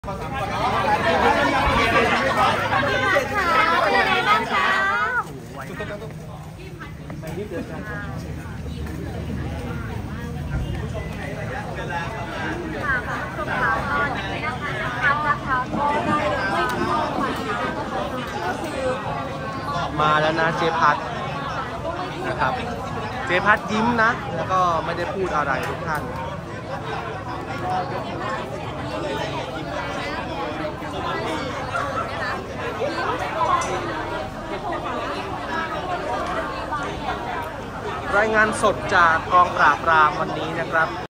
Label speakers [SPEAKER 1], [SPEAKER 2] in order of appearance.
[SPEAKER 1] พี่พัดคะเป็นยังไงบ้างคะ
[SPEAKER 2] มาแล้วนะเจพัดนะครับเจพัดยิ้มนะแล้วก็ไม่ได้พูดอะไรทุกท่านรายงานสดจากกองปราบปรามวันนี้นะครับ